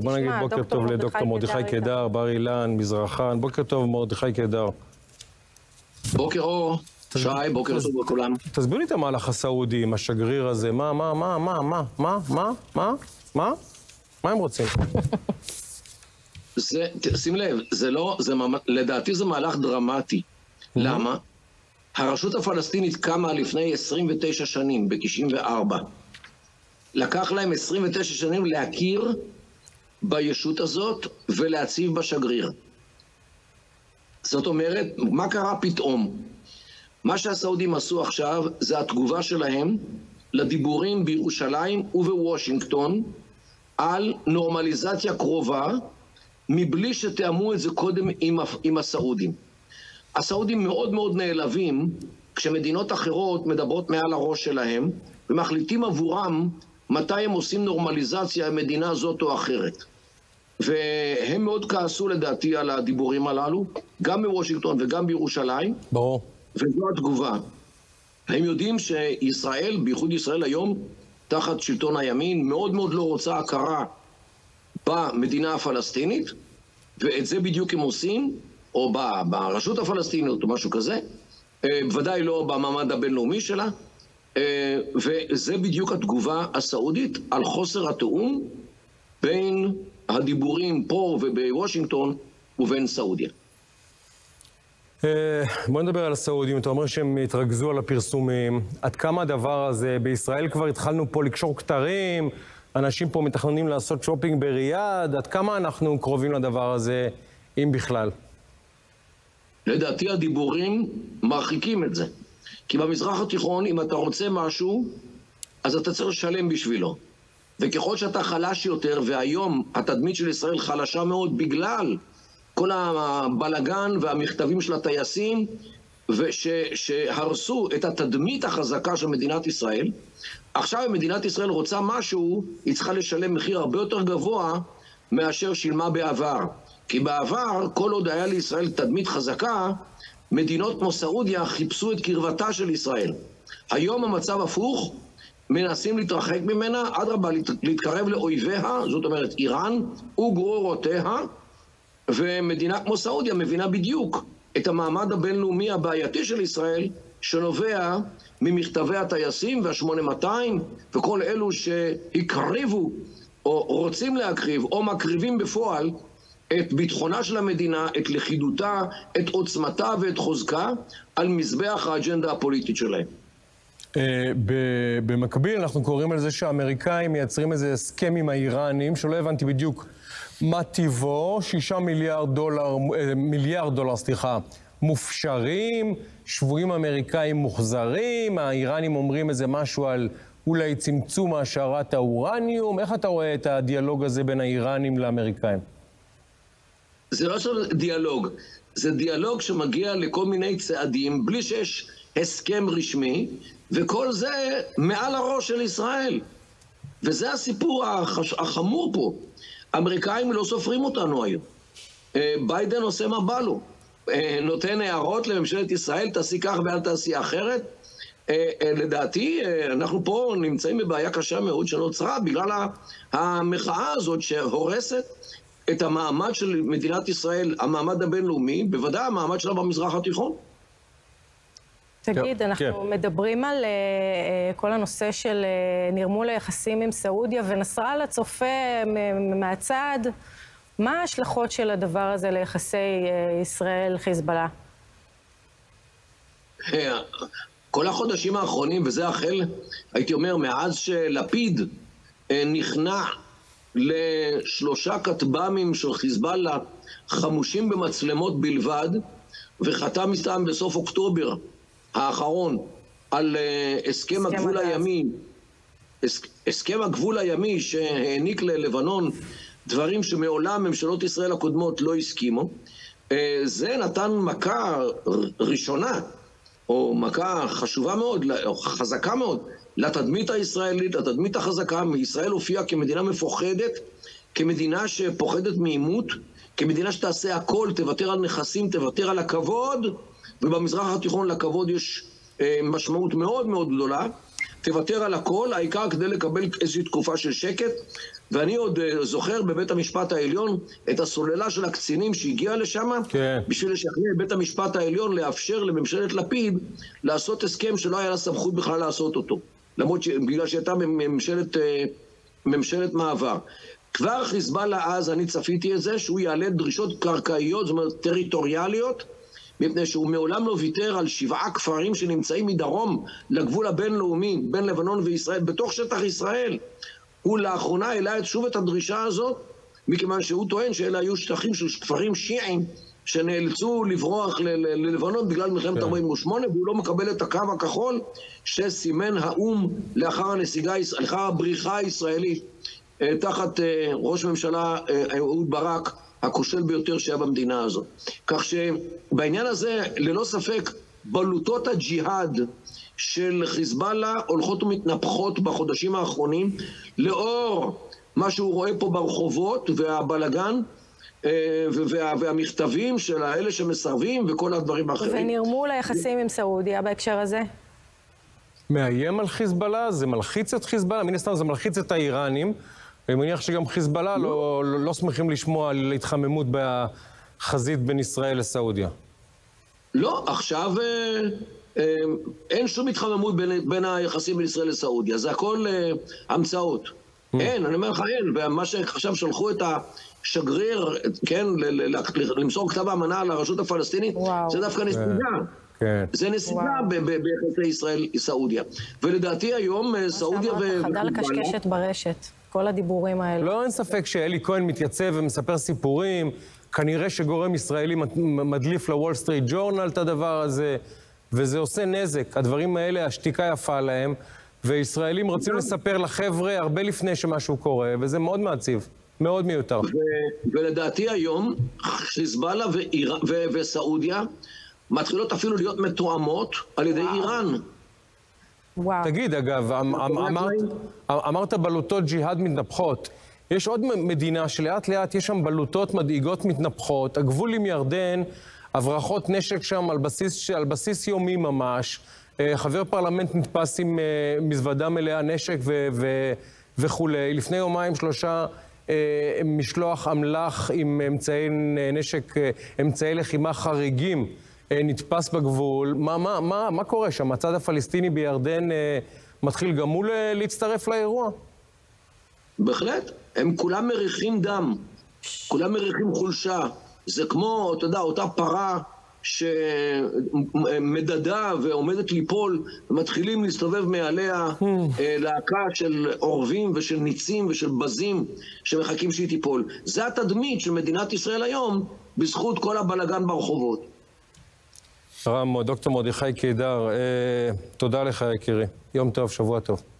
בוא נגיד בוקר טוב לדוקטור מרדכי קדר, בר אילן, מזרחן. בוקר טוב מרדכי קדר. בוקר אור, שי, בוקר טוב לכולם. תסביר לי את המהלך הסעודי עם השגריר הזה, מה הם רוצים? שים לב, לדעתי זה מהלך דרמטי. למה? הרשות הפלסטינית קמה לפני 29 שנים, ב-94. לקח להם 29 שנים להכיר בישות הזאת ולהציב בשגריר. זאת אומרת, מה קרה פתאום? מה שהסעודים עשו עכשיו זה התגובה שלהם לדיבורים בירושלים ובוושינגטון על נורמליזציה קרובה, מבלי שתאמו את זה קודם עם הסעודים. הסעודים מאוד מאוד נעלבים כשמדינות אחרות מדברות מעל הראש שלהם ומחליטים עבורם מתי הם עושים נורמליזציה עם מדינה זאת או אחרת. והם מאוד כעסו לדעתי על הדיבורים הללו, גם בוושינגטון וגם בירושלים. ברור. וזו התגובה. הם יודעים שישראל, בייחוד ישראל היום, תחת שלטון הימין, מאוד מאוד לא רוצה הכרה במדינה הפלסטינית, ואת זה בדיוק הם עושים, או ברשות הפלסטינית או משהו כזה, בוודאי לא במעמד הבינלאומי שלה, וזה בדיוק התגובה הסעודית על חוסר התאום בין הדיבורים פה ובוושינגטון ובין סעודיה. בוא נדבר על הסעודים. אתה אומר שהם התרכזו על הפרסומים. עד כמה הדבר הזה? בישראל כבר התחלנו פה לקשור כתרים, אנשים פה מתכננים לעשות שופינג בריאד. עד כמה אנחנו קרובים לדבר הזה, אם בכלל? לדעתי הדיבורים מרחיקים את זה. כי במזרח התיכון, אם אתה רוצה משהו, אז אתה צריך לשלם בשבילו. וככל שאתה חלש יותר, והיום התדמית של ישראל חלשה מאוד בגלל כל הבלגן והמכתבים של הטייסים, שהרסו את התדמית החזקה של מדינת ישראל, עכשיו אם מדינת ישראל רוצה משהו, היא צריכה לשלם מחיר הרבה יותר גבוה מאשר שילמה בעבר. כי בעבר, כל עוד היה לישראל תדמית חזקה, מדינות כמו סעודיה חיפשו את קרבתה של ישראל. היום המצב הפוך, מנסים להתרחק ממנה, אדרבה להתקרב לאויביה, זאת אומרת איראן וגרורותיה, ומדינה כמו סעודיה מבינה בדיוק את המעמד הבינלאומי הבעייתי של ישראל, שנובע ממכתבי הטייסים וה-8200 וכל אלו שהקריבו או רוצים להקריב או מקריבים בפועל את ביטחונה של המדינה, את לכידותה, את עוצמתה ואת חוזקה על מזבח האג'נדה הפוליטית שלהם. במקביל אנחנו קוראים על זה שהאמריקאים מייצרים איזה הסכם עם האיראנים, שלא הבנתי בדיוק מה טיבו, 6 מיליארד דולר, מופשרים, שבויים אמריקאים מוחזרים, האיראנים אומרים איזה משהו על אולי צמצום העשרת האורניום. איך אתה רואה את הדיאלוג הזה בין האיראנים לאמריקאים? זה לא דיאלוג, זה דיאלוג שמגיע לכל מיני צעדים בלי שיש הסכם רשמי, וכל זה מעל הראש של ישראל. וזה הסיפור החמור פה. האמריקאים לא סופרים אותנו היום. ביידן עושה מה בא לו. נותן הערות לממשלת ישראל, תעשי כך ואל תעשי אחרת. לדעתי, אנחנו פה נמצאים בבעיה קשה מאוד שנוצרה בגלל המחאה הזאת שהורסת את המעמד של מדינת ישראל, המעמד הבינלאומי, בוודאי המעמד שלה במזרח התיכון. תגיד, אנחנו מדברים על כל הנושא של נרמול היחסים עם סעודיה, ונסראללה צופה מהצד. מה ההשלכות של הדבר הזה ליחסי ישראל-חיזבאללה? כל החודשים האחרונים, וזה החל, הייתי אומר, מאז שלפיד נכנע ל3 כטב"מים של חיזבאללה חמושים במצלמות בלבד, וחתם איתם בסוף אוקטובר האחרון על הסכם הגבול הימי, הסכם הגבול הימי שהעניק ללבנון דברים שמעולם ממשלות ישראל הקודמות לא הסכימו. זה נתן מכה ראשונה, או מכה חשובה מאוד, או חזקה מאוד, לתדמית הישראלית, לתדמית החזקה. מישראל הופיעה כמדינה מפוחדת, כמדינה שפוחדת מעימות, כמדינה שתעשה הכל, תוותר על נכסים, תוותר על הכבוד, ובמזרח התיכון לכבוד יש משמעות מאוד מאוד גדולה, תוותר על הכל, העיקר כדי לקבל איזושהי תקופה של שקט. ואני עוד זוכר בבית המשפט העליון את הסוללה של הקצינים שהגיעה לשם, כן. בשביל לשכנע את בית המשפט העליון לאפשר לממשלת לפיד לעשות הסכם שלא היה לה סמכות בכלל לעשות אותו. למרות בגלל שהייתה ממשלת מעבר. כבר חיזבאללה אז, אני צפיתי את זה, שהוא יעלה דרישות קרקעיות, זאת אומרת טריטוריאליות, מפני שהוא מעולם לא ויתר על 7 כפרים שנמצאים מדרום לגבול הבינלאומי, בין לבנון וישראל, בתוך שטח ישראל. הוא לאחרונה העלה שוב את הדרישה הזאת, מכיוון שהוא טוען שאלה היו שטחים של כפרים שיעים, שנאלצו לברוח ללבנון בגלל מלחמת 48, והוא לא מקבל את הקו הכחול שסימן האום לאחר הבריחה הישראלית, תחת ראש ממשלה אהוד ברק, הכושל ביותר שהיה במדינה הזאת. כך שבעניין הזה, ללא ספק, בלוטות הג'יהאד של חיזבאללה הולכות ומתנפחות בחודשים האחרונים, לאור מה שהוא רואה פה ברחובות והבלגן, והמכתבים של האלה שמסרבים וכל הדברים האחרים. ונרמול היחסים עם סעודיה בהקשר הזה? מאיים על חיזבאללה? זה מלחיץ את חיזבאללה? מן הסתם זה מלחיץ את האיראנים. אני מניח שגם חיזבאללה לא שמחים לשמוע על התחממות בחזית בין ישראל לסעודיה. לא, עכשיו אין שום התחממות בין היחסים בין ישראל לסעודיה. זה הכל המצאות. אין, אני אומר לך אין. ומה שעכשיו שלחו את השגריר, כן, למסור כתב האמנה לרשות הפלסטינית, זה דווקא נסיגה. זה נסיגה ביחסי ישראל-סעודיה. ולדעתי היום סעודיה חדל לקשקשת ברשת. כל הדיבורים האלה. לא, אין ספק שאלי כהן מתייצב ומספר סיפורים, כנראה שגורם ישראלי מדליף לוול סטריט ג'ורנל את הדבר הזה, וזה עושה נזק. הדברים האלה, השתיקה יפה להם, וישראלים רוצים לספר לחבר'ה הרבה לפני שמשהו קורה, וזה מאוד מעציב, מאוד מיותר. ולדעתי היום, חיזבאללה וסעודיה מתחילות אפילו להיות מתואמות על ידי איראן. תגיד, אגב, אמרת בלוטות ג'יהאד מתנפחות. יש עוד מדינה שלאט לאט יש שם בלוטות מדאיגות מתנפחות. הגבול עם ירדן, הברחות נשק שם על בסיס יומי ממש. חבר פרלמנט נתפס עם מזוודה מלאה נשק וכולי. לפני יומיים 3 משלוח אמל"ח עם אמצעי לחימה חריגים. נתפס בגבול. מה קורה שם? הצד הפלסטיני בירדן מתחיל גם הוא להצטרף לאירוע? בהחלט. הם כולם מריחים דם. כולם מריחים חולשה. זה כמו, אתה יודע, אותה פרה שמדדה ועומדת ליפול, ומתחילים להסתובב מעליה להקה של עורבים ושל ניצים ושל בזים שמחכים שהיא תיפול. זה התדמית של מדינת ישראל היום, בזכות כל הבלגן ברחובות. דוקטור מרדכי קידר, תודה לך יקירי. יום טוב, שבוע טוב.